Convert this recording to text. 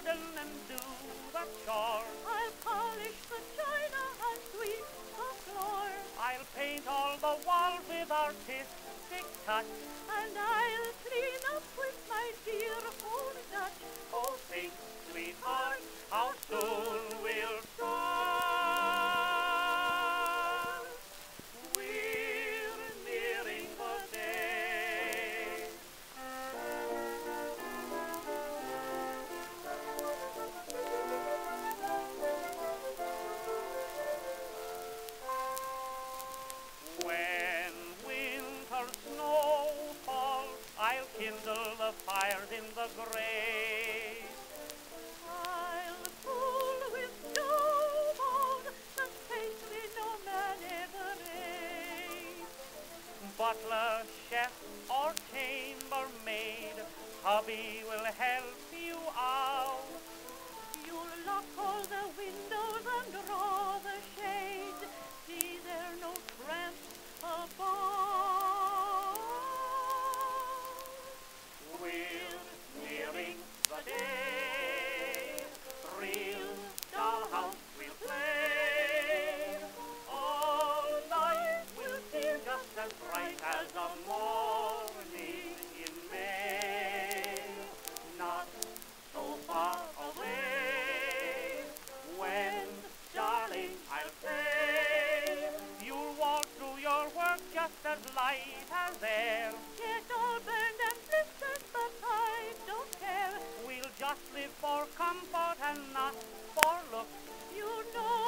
garden and do the chores. I'll polish the china and sweep the floor. I'll paint all the walls with artistic touch. And I'll clean up with my dear old Dutch. Oh, think, sweetheart, how soon we'll start. We're nearing the day. When winter snow falls, I'll kindle the fires in the grave. I'll pull with snowballs that safely no man ever ate. Butler, chef, or chambermaid, hubby will help you out. You'll lock all the windows and draw the shades. See there no tramps about. We're nearing the day. Real dollhouse we'll play. All night we'll feel just as bright as the morning in May. Not so far away. When, darling, I'll say you'll walk through your work just as light as air. Get all burned and blistered, but I don't care. We'll just live for comfort and not for looks. You know